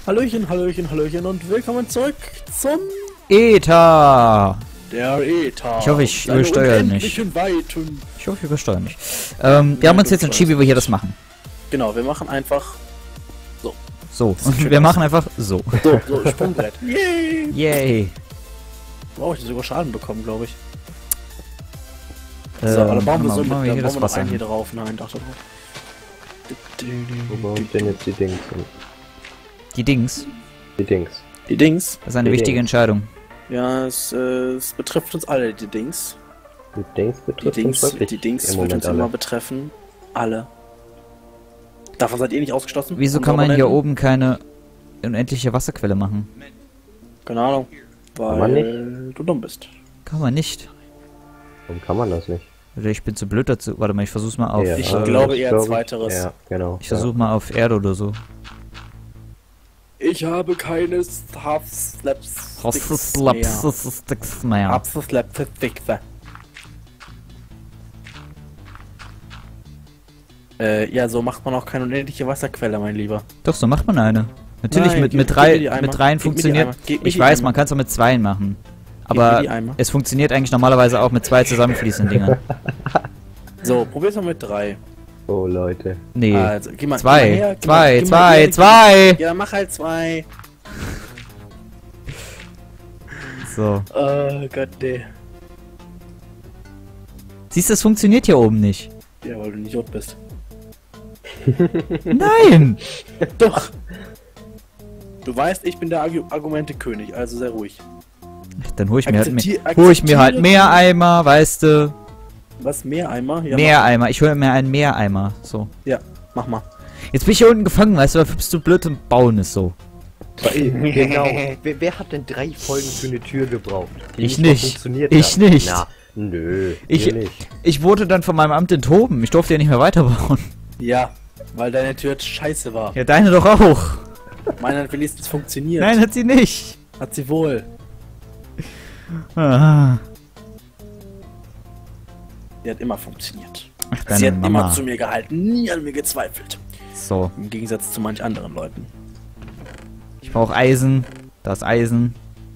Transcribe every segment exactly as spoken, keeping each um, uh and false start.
Hallöchen, Hallöchen, Hallöchen und willkommen zurück zum Eta. Der Eta. Ich hoffe, ich übersteuere nicht. Weiten. Ich hoffe, ich übersteuere nicht. Ähm, wir haben uns jetzt entschieden, wie wir hier das machen. Genau, wir machen einfach so. So, und wir machen einfach so. So, so, Sprungbrett. Yay! Yay. Wow, ich habe sogar Schaden bekommen, glaube ich. Ähm, So, aber dann bauen wir mal, so mit, machen wir dann hier bauen das wir noch Wasser einen hier hin. drauf. Nein, dachte drauf. Wo baue ich denn jetzt die Dings hin? Die Dings. Die Dings. Die Dings. Das ist eine Die wichtige Dings. Entscheidung. Ja, es, äh, es betrifft uns alle, die Dings. Die Dings Die betrifft Dings, uns wirklich die Dings im wird Moment uns alle. immer betreffen. Alle. Davon seid ihr nicht ausgeschlossen? Wieso Von kann man hier Abonnenten? oben keine unendliche Wasserquelle machen? Keine Ahnung. Weil man nicht? du dumm bist. Kann man nicht. Warum kann man das nicht? Oder ich bin zu blöd dazu. Warte mal, ich versuch's mal auf. Ja, Ich äh, glaube ich eher glaube- zweiteres. Ja, genau. ich versuche mal auf Erde oder so. Ich habe keine Half-Slaps. Hossslaps mehr. Half-Slaps-Fixe. Äh, ja, so macht man auch keine unendliche Wasserquelle, mein Lieber. Doch, so macht man eine. Natürlich Nein, mit, gib- mit, gib drei, mir die Eimer. mit dreien Gib mir die funktioniert. Eimer. Gib mir Ich die weiß, Eimer. man kann es auch mit zweien machen. Gib mir Aber die Eimer. es funktioniert eigentlich normalerweise auch mit zwei zusammenfließenden Dingern. So, probier's mal mit drei. Oh, Leute. Nee. Also, geh mal, Zwei. geh mal her, geh Zwei, mal, geh mal zwei, her, zwei. geh- Ja, mach halt zwei. So. Oh Gott, ey. Siehst du, es funktioniert hier oben nicht. Ja, weil du ein Idiot bist. Nein! Doch. Du weißt, ich bin der Argu Argumente-König, also sehr ruhig. Dann hol ich mir halt Akzeptier- mehr, hol ich mir halt akzeptiere- mehr Eimer, weißt du? Was, mehr Eimer? Ja, Mehr Eimer. Ich hole mir einen Meereimer. So. Mach, ja, mach mal. Jetzt bin ich hier unten gefangen, weißt du, weil bist du blöd und bauen ist so. Genau. wer, wer hat denn drei Folgen für eine Tür gebraucht? Die Ich mal nicht. funktioniert Ich hat? nicht. Na, nö. Ich- wir nicht. Ich wurde dann von meinem Amt enthoben. Ich durfte ja nicht mehr weiterbauen. Ja, weil deine Tür jetzt scheiße war. Ja, deine doch auch. Meine hat wenigstens funktioniert. Nein, hat sie nicht. Hat sie wohl. Ah. Die hat immer funktioniert. Ach, Sie deine hat Mama. immer zu mir gehalten, nie an mir gezweifelt. So. Im Gegensatz zu manch anderen Leuten. Ich brauche Eisen. Da ist Eisen.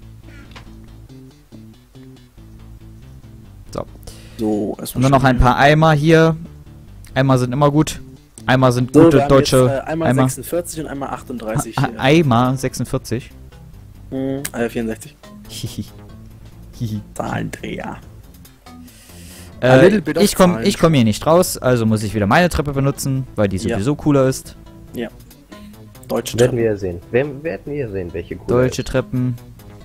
So. So, Und dann noch ein paar Eimer hier. Eimer sind immer gut. Eimer sind so, gute wir haben deutsche jetzt, äh, einmal Eimer. sechsundvierzig und einmal achtunddreißig. Ah, Eimer sechsundvierzig. Hm, äh, vierundsechzig. Hihi. Hihi. Zahlendreher. A Äh, little bit of ich komme Zahlen. ich komm hier nicht raus, also muss ich wieder meine Treppe benutzen, weil die Ja. sowieso cooler ist. Deutsche Werden Treppen. wir ja sehen. Werden, werden wir ja sehen, welche cool Deutsche Treppen.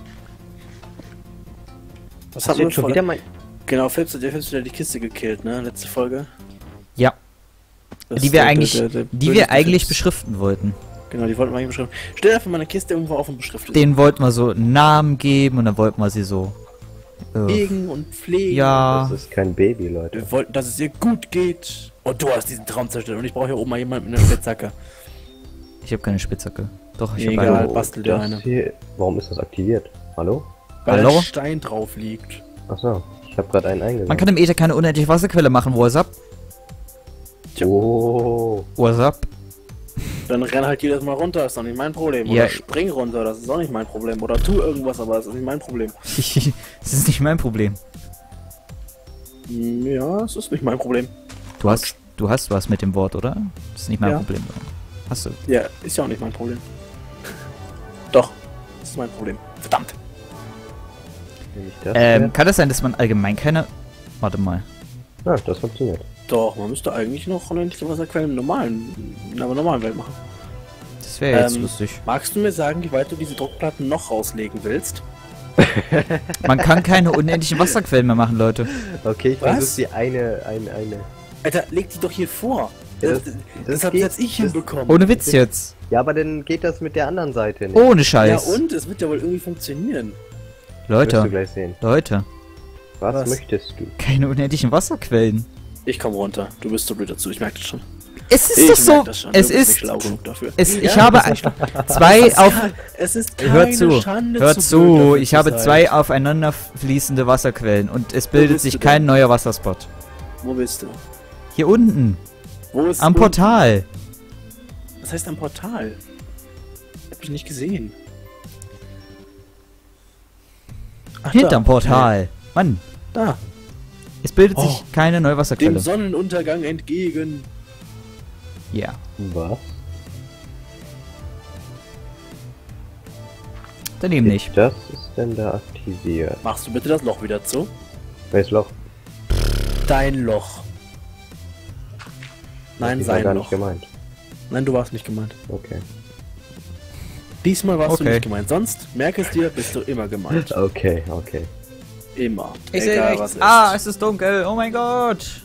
Was Hast haben du wir jetzt schon vor? wieder mal... Genau, Philips hat ja Philips wieder die Kiste gekillt, ne? Letzte Folge. Ja, Das die ist wir der- eigentlich, der- der die wir böseste eigentlich Philips. beschriften wollten. Genau, die wollten wir eigentlich beschriften. Stell einfach mal eine Kiste irgendwo auf und beschriftet. Den wollten wir so einen Namen geben und dann wollten wir sie so. Äh, Pflegen und pflegen. ja. Das ist kein Baby, Leute. Wir wollten, dass es ihr gut geht. Und du hast diesen Traum zerstört. Und ich brauche hier oben mal jemanden mit einer Spitzhacke. Ich habe keine Spitzhacke. Doch, ich Egal. habe Ja, eine. bastel dir das eine. Hier, warum ist das aktiviert? Hallo? Weil Hallo? ein Stein drauf liegt. Achso, ich habe gerade einen eingesetzt. Man kann im Ether keine unendliche Wasserquelle machen. What's up? Oh. What's up? Dann renn halt jedes Mal runter, ist doch nicht mein Problem. Ja. Oder spring runter, das ist auch nicht mein Problem. Oder tu irgendwas, aber das ist nicht mein Problem. Das ist nicht mein Problem. Hm, Ja, es ist nicht mein Problem. Du hast, du hast was mit dem Wort, oder? Das ist nicht mein Ja. Problem. Hast du? Ja, ist ja auch nicht mein Problem. Doch, das ist mein Problem. Verdammt. Nehme ich das Ähm, hier? kann das sein, dass man allgemein keine... Warte mal. Ah, das funktioniert. Doch, man müsste eigentlich noch unendliche Wasserquellen im normalen, in der normalen Welt machen. Das wäre jetzt Ähm, lustig. Magst du mir sagen, wie weit du diese Druckplatten noch rauslegen willst? Man kann keine unendlichen Wasserquellen mehr machen, Leute. Okay, ich Was? versuche die eine, eine, eine. Alter, leg die doch hier vor. Ja, das, das- das, das hab geht- jetzt ich das- hinbekommen. Ohne Witz jetzt. Ja, aber dann geht das mit der anderen Seite nicht. Ohne Ja Scheiß. und? Es wird ja wohl irgendwie funktionieren. Wirst du Leute, gleich sehen. Leute. Was, Was? möchtest du? Keine unendlichen Wasserquellen. Ich komm runter. Du bist so blöd dazu, ich merke das schon. Es ist ich doch so. merk das schon. Es du bist ist. nicht schlau genug dafür. Es, ich Ja, habe das ist ein, zwei auf. Es ist keine Hört zu. Schande, Hört zu blöd zu. dafür Ich zu habe sein. zwei aufeinander fließende Wasserquellen und es bildet bist sich du kein denn? neuer Wasserspot. Wo bist du? Hier unten. Wo ist Am unten? Portal. Was heißt am Portal? Hab ich nicht gesehen. Ach, Hinterm da. Portal. Mann, Da. es bildet Oh. sich keine neue Dem Wasserquelle. Sonnenuntergang entgegen. Ja. Was? Daneben nicht. Das ist denn da aktiviert. Machst du bitte das Loch wieder zu? Welches Loch? Dein Loch. Nein, Ich war sein gar Loch. nicht gemeint. Nein, du warst nicht gemeint. Okay. Diesmal warst Okay. du nicht gemeint. Sonst, merk es dir, bist du immer gemeint. Okay, okay. Immer. Ich sehe Egal, nichts. was ist. Ah, es ist dunkel. Oh mein Gott.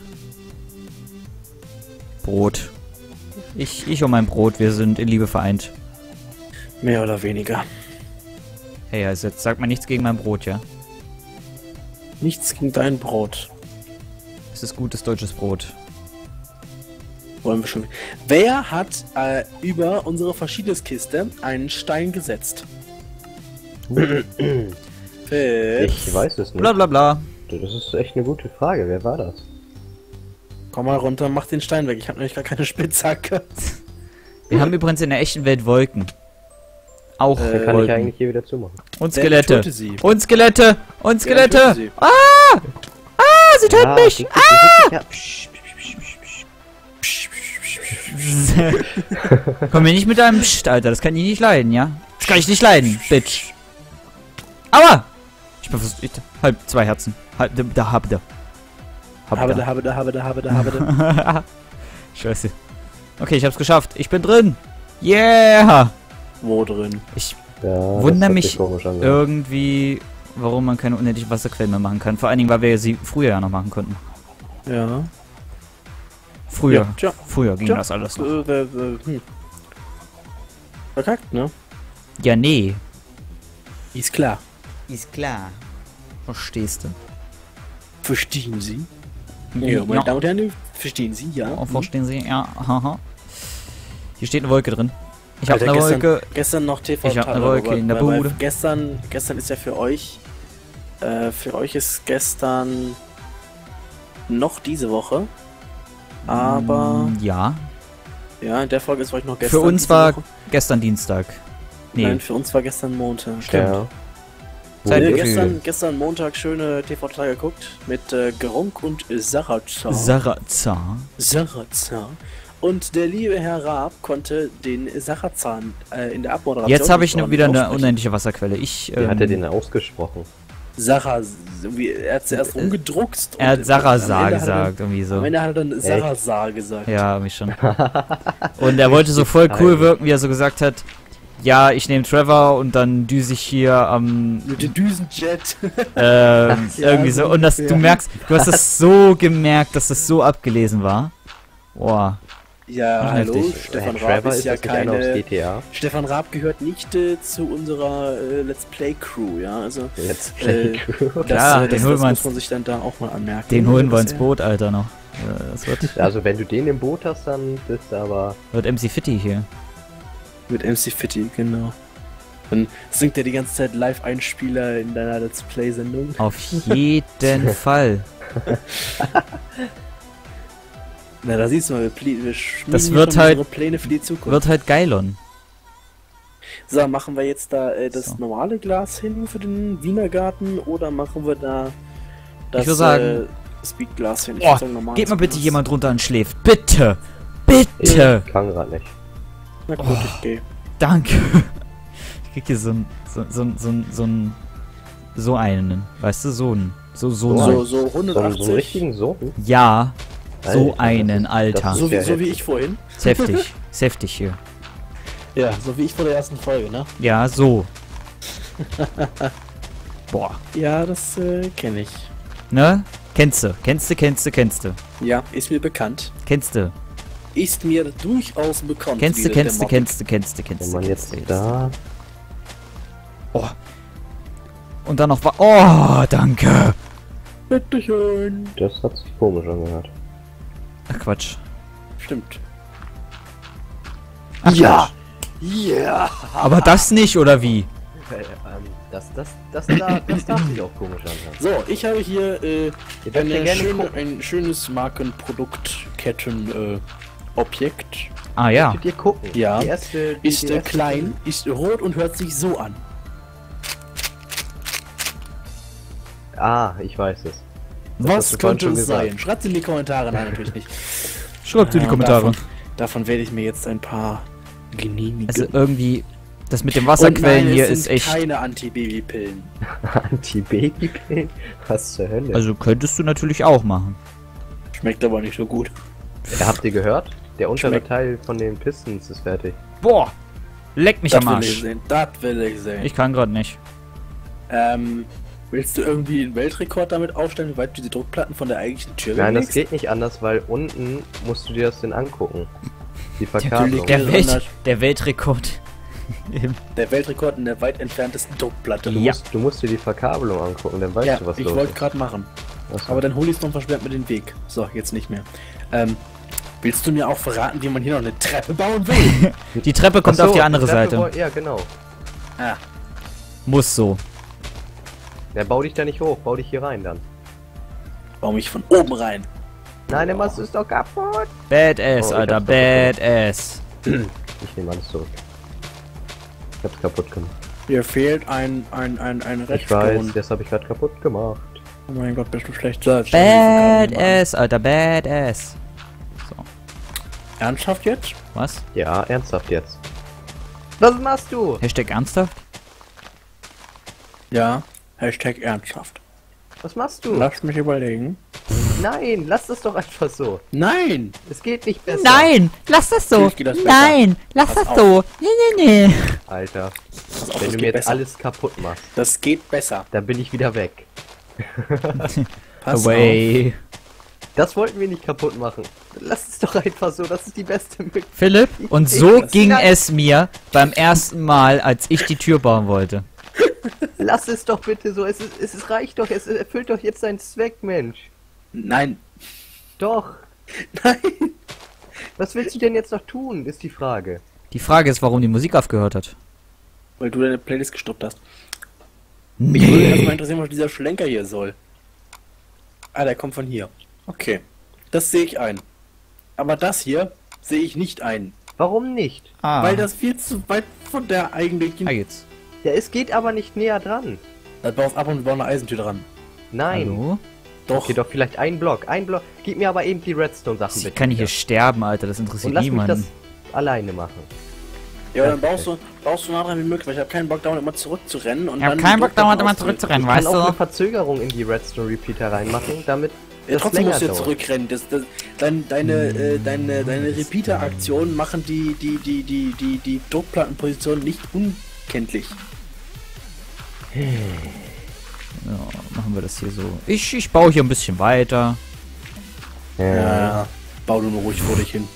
Brot. Ich, ich und mein Brot, wir sind in Liebe vereint. Mehr oder weniger. Hey, also jetzt sagt man nichts gegen mein Brot, ja? Nichts gegen dein Brot. Es ist gutes deutsches Brot. Wollen wir schon. Wer hat äh, über unsere Verschiedenskiste einen Stein gesetzt? Fitz. Ich weiß es nicht. Bla bla bla. Das ist echt eine gute Frage. Wer war das? Komm mal runter, mach den Stein weg. Ich habe nämlich gar keine Spitzhacke. Wir haben übrigens in der echten Welt Wolken. Auch Äh, Dann kann ich Wolken. eigentlich hier wieder zumachen. Und Wer Skelette. tötet sie? Und Skelette. Und Wer tötet Skelette. sie? Ah! Ah, sie töten mich. die- die- die- die- ja, psch, psch, psch, psch. Komm mir nicht mit deinem Psst, Alter. Das kann ich nicht leiden, ja? Das kann ich nicht leiden, Bitch. Aua! Ich bin fast... Ich, halb, zwei Herzen. Halb, da, hab da. Hab Habe da. da, habe da, habe da, habe da, habe da. Scheiße. Okay, ich hab's geschafft. Ich bin drin. Yeah! Wo drin? Ich Ja, das Wunder hat mich sich komisch angehört. irgendwie, warum man keine unendliche Wasserquellen mehr machen kann. Vor allen Dingen, weil wir sie früher ja noch machen konnten. Ja. Früher. Ja, tja. Früher ging Tja, das alles Äh, noch. äh, äh, hm. Verkackt, ne? Ja, nee. Ist klar. Ist klar. Verstehst du? Verstehen Sie? Ja. Ja, meine Damen und Herren, verstehen Sie, ja? Oh, verstehen Sie? Ja, haha. Hier steht eine Wolke drin. Ich hab Alter, eine gestern, Wolke. Gestern noch T V Ich hab eine darüber, Wolke in der weil- weil Bude. Gestern, gestern ist ja für euch, äh, für euch ist gestern noch diese Woche, aber Mm, Ja. ja, in der Folge ist für euch noch gestern. Für uns diese war Woche. gestern Dienstag. Nee. Nein, für uns war gestern Montag. Ja. Zeit Nee, Gefühl. gestern, gestern Montag schöne T V-Teil geguckt mit äh, Gronk und Sarazar. Sarazar. Sarazar. Und der liebe Herr Raab konnte den Sarazan äh, in der Abmoderation. Jetzt habe ich nicht ne, wieder eine aussprechen. unendliche Wasserquelle. Ich. Wie hat er ähm, den ausgesprochen? Sarah, wie, er hat zuerst rumgedruckt. Er hat und Sarazar am Ende hat er gesagt, irgendwie Dann, so. am Ende hat er dann Sarazar gesagt. Ja, mich schon. Und er wollte so voll cool wirken, wie er so gesagt hat, ja, ich nehme Trevor und dann düse ich hier am, Mit dem Düsenjet. ähm, irgendwie so. Und das, ja. du merkst, du hast es so gemerkt, dass das so abgelesen war. Boah. Ja, Ach, hallo, heftig. Stefan Äh, Raab Trevor ist ist ja das nicht einer aus keine... G T A? Stefan Raab gehört nicht äh, zu unserer äh, Let's Play Crew, ja, also... Let's Äh, Play. das, Klar, äh, den das, holen das wir muss uns- man sich dann da auch mal anmerken. Den holen wir Das, ins äh, Boot, Alter, noch. Äh, Das wird, Also wenn du den im Boot hast, dann bist du aber... wird M C Fitty hier. Mit M C Fitty, genau. Dann singt er die ganze Zeit Live-Einspieler in deiner Let's Play-Sendung. Auf jeden Fall. Na, da siehst du mal, wir, pli- wir schmieden Das hier wird schon halt- unsere Pläne für die Zukunft. Wird halt geilon. So, machen wir jetzt da äh, das So. normale Glas hin für den Wiener Garten oder machen wir da das Ich würd sagen- äh, Speedglas hin? Ich Oh, würd sagen, normales geht mal bitte Glas. jemand runter und schläft. Bitte! Bitte! Ich kann grad nicht. Na gut, Oh. ich geh. Danke. Ich krieg hier so ein, so, so, so, so ein, so einen, weißt du, so ein, so, so, So ein. So, so So, einen- hundertachtzig. so einen richtigen Sohn? Ja, so Alter, das einen, ist- Alter. das So ist wie, ja so wie heftig. ich vorhin. Ist heftig, ist heftig hier. Ja, so wie ich vor der ersten Folge, ne? Ja, so. Boah. Ja, das äh, kenne ich. Ne? Kennst du, kennst du, kennst du, kennst du. Ja, ist mir bekannt. Kennst du, Ist mir durchaus bekannt. kennst du, diese kennst du, Thematik. kennst du, kennst du, kennst Wenn du. man kennst jetzt du, da... Oh. Und dann noch wa- Oh, danke. Bitteschön. Das hat sich komisch angehört. Ach, Quatsch. Stimmt. Ach, Ja. Quatsch. Ja. Aber das nicht, oder wie? Äh, ähm, das, das, das, da, das darf sich auch komisch anhören. So, ich habe hier äh, Ihr dürft ja eine gerne schöne, gucken. ein schönes Markenproduktketten äh, Objekt Ah ja. Möchtet ihr gucken? Ja. Die erste, die, ist die äh, erste klein, ist rot und hört sich so an. Ah, ich weiß es. Das hast Was du vorhin könnte schon es gesagt. sein? Schreibt in die Kommentare. Nein, natürlich nicht. Schreibt in die Ja, Kommentare. Davon, davon werde ich mir jetzt ein paar genehmigen. Also irgendwie, das mit den Und Wasserquellen nein, hier es ist sind echt... keine Antibabypillen. Anti-Baby-Pillen? Was zur Hölle? Also könntest du natürlich auch machen. Schmeckt aber nicht so gut. Ja, habt ihr gehört? Der untere Schmeckt. Teil von den Pistons ist fertig. Boah! Leck mich Das am will ich Arsch. sehen. Das will ich sehen. Ich kann gerade nicht. Ähm, willst du irgendwie einen Weltrekord damit aufstellen, wie weit du die Druckplatten von der eigentlichen Tür Nein, das bewegst? geht nicht anders, weil unten musst du dir das denn angucken. Die Verkabelung. Der Der, Welt- Welt, der Weltrekord. Im- Der Weltrekord in der weit entferntesten Druckplatte. Du, Ja. musst, du musst dir die Verkabelung angucken, dann weißt Ja, du, was ich los wollte ist. gerade machen. Achso. Aber dann hol ich es noch versperrt mir den Weg. So, jetzt nicht mehr. Ähm, willst du mir auch verraten, wie man hier noch eine Treppe bauen will? Die Treppe kommt Ach so, auf die andere Treppe Seite. woll- Ja, genau. ah, Muss so. Ja, bau dich da nicht hoch, bau dich hier rein dann. baue mich von oben rein. Nein, der Mast ist doch kaputt. Badass, Oh, ich Alter. hab's kaputt Badass. Ich nehme alles zurück. Ich hab's kaputt gemacht. Hier fehlt ein, ein, ein, ein Ich Rechtston. weiß, das habe ich gerade kaputt gemacht. Oh mein Gott, bist du schlecht. So, Badass, Alter. Badass. Ernsthaft jetzt? Was? Ja, ernsthaft jetzt. Was machst du? Hashtag ernsthaft? Ja. Hashtag ernsthaft. Was machst du? Lass mich überlegen. Nein, lass das doch einfach so. Nein! Es geht nicht besser. Nein! Lass das so! Natürlich geht das besser. Nein! Lass Pass das auf. so! Nee, nee, nee! Alter, Pass auf, wenn das du mir geht jetzt besser. alles kaputt machst, Das geht besser. dann bin ich wieder weg. Pass Away. Das wollten wir nicht kaputt machen. Lass es doch einfach so, das ist die beste Möglichkeit. Philipp, und so Das- ging Nein. es mir beim ersten Mal, als ich die Tür bauen wollte. Lass es doch bitte so, es, ist, es ist, reicht doch, es erfüllt doch jetzt seinen Zweck, Mensch. Nein. Doch. Nein. Was willst du denn jetzt noch tun, ist die Frage. Die Frage ist, warum die Musik aufgehört hat. Weil du deine Playlist gestoppt hast. Mich würde Nee. erstmal interessieren, was dieser Schlenker hier soll. Ah, der kommt von hier. Okay. Das sehe ich ein. Aber das hier sehe ich nicht ein. Warum nicht? Ah, Weil das viel zu weit von der eigentlichen... da geht's. Ja, es geht aber nicht näher dran. Da baust ab und wir bauen eine Eisentür dran. Nein. Hallo? Doch. Okay, doch vielleicht ein Block, ein Block. Gib mir aber eben die Redstone-Sachen Ich bitte. kann hier wieder. sterben, Alter. Das Und interessiert lass mich das niemanden. alleine machen. Ja, dann baust du, baust du nah dran wie möglich, weil ich habe keinen Bock, dauernd immer zurückzurennen. Und Ich hab dann keinen die Bock, dauernd Druckplatten immer auszuwählen. zurückzurennen, Ich weißt kann auch eine du? Verzögerung in die Redstone-Repeater reinmachen, damit Ja, das trotzdem länger musst du jetzt dauert. zurückrennen. Das, das, dein, deine, äh, deine, deine Repeater-Aktionen machen die, die, die, die, die, die Druckplattenposition nicht unkenntlich. Ja, machen wir das hier so. Ich, ich baue hier ein bisschen weiter. Ja. Bau du nur ruhig vor dich hin.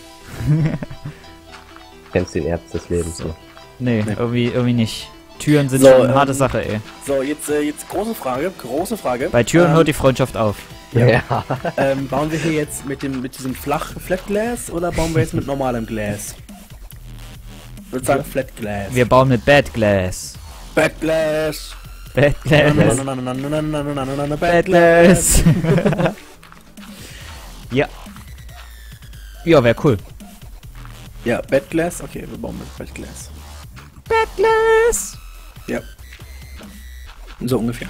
Kennst den Ernst des Lebens. So. Nee, Nee. Irgendwie, irgendwie nicht. Türen sind So, schon eine ähm, harte Sache, ey. So, jetzt, äh, jetzt große Frage, große Frage. Bei Türen ähm, hört die Freundschaft auf. Ja. ähm, bauen wir hier jetzt mit dem mit diesem flach Flat Glass oder bauen wir jetzt mit normalem Glas? Ich würde sagen Flat Glass. Wir bauen mit Bad Glass. Bad Glass. Bad Na, na, Glass. na, na, na, na, na, na, na, na, na, Bad Bad Glass. Ja. Ja, wäre cool. Ja, Bad Glass. Okay, wir bauen mit Bad Glass. Bad Glass. Ja. So ungefähr.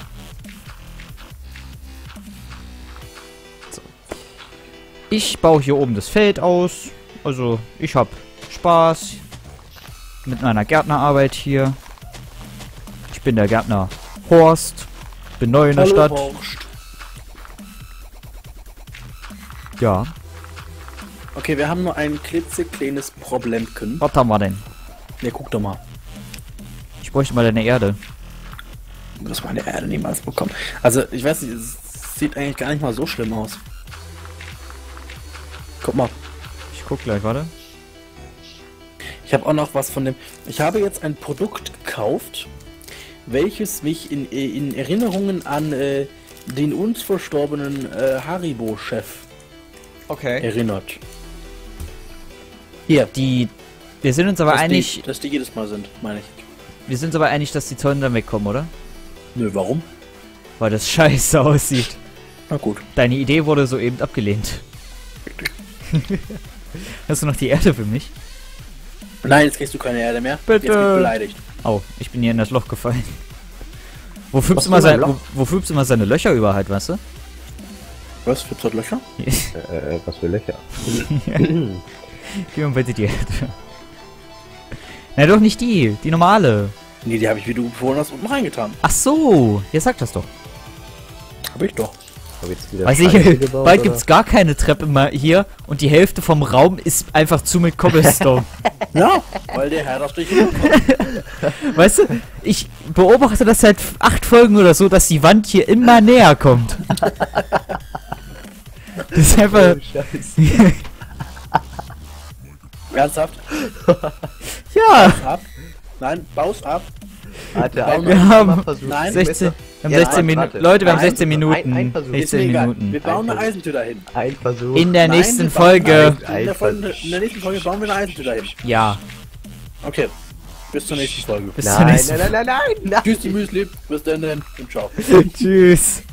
Ich baue hier oben das Feld aus. Also, ich hab Spaß mit meiner Gärtnerarbeit hier. Ich bin der Gärtner Horst. Bin neu in der Stadt. Horst. Ja. Okay, wir haben nur ein klitzekleines Problemchen. Was haben wir denn? Ja, guck doch mal. Ich bräuchte mal deine Erde. Das meine Erde niemals bekommen. Also, ich weiß nicht, es sieht eigentlich gar nicht mal so schlimm aus. Guck mal. Ich guck gleich, warte. Ich habe auch noch was von dem... Ich habe jetzt ein Produkt gekauft, welches mich in, in Erinnerungen an äh, den uns verstorbenen äh, Haribo-Chef Okay. erinnert. Hier. Die. Wir sind uns aber dass einig. Die, dass die jedes Mal sind, meine ich. Wir sind uns aber einig, dass die Zäune dann wegkommen, oder? Nö, warum? Weil das scheiße aussieht. Na gut. Deine Idee wurde soeben abgelehnt. Hast du noch die Erde für mich? Nein, jetzt kriegst du keine Erde mehr. Bitte. Jetzt bin ich beleidigt. Oh, ich bin hier in das Loch gefallen. Wo fühlst Was du mal für ein sein, wo, Loch? wo fühlst du mal seine Löcher über halt, weißt du? Was für dort Löcher? Äh, was für Löcher? Gib mir bitte die Erde. Na doch nicht die, die normale. Nee, die habe ich, wie du vorhin hast, unten reingetan. Ach so, jetzt sag das doch. Hab ich doch. Hab jetzt wieder Weiß Scheiße ich, gebaut, bald oder? gibt's gar keine Treppe mehr hier und die Hälfte vom Raum ist einfach zu mit Cobblestone. Ja, weil der Herr das durch den Mund kommt. Weißt du, ich beobachte das seit acht Folgen oder so, dass die Wand hier immer näher kommt. Das ist einfach... Oh, Scheiße. Ernsthaft? Ja, Ab. Nein, baus ab. Warte, Wir einmal, haben einmal versuchen. Nein. sechzehn, wir haben Ja, sechzehn nein, Minuten. warte. Leute, wir haben Nein, sechzehn ein- Minuten. ein Versuch. Ist mir sechzehn egal. Minuten. Wir bauen eine Einfach- Eisentür dahin. Ein Versuch. In der Nein, nächsten wir bauen Folge. eine Eisentür- In der, Einfach- Folge, in der nächsten Folge bauen wir eine Eisentür dahin. Ja, Okay. Bis zur nächsten Folge. bis zur Nein, nächsten nein, nein, nein, nein, nein. Tschüss, die Müsli. Bis dann. Und ciao. Tschüss.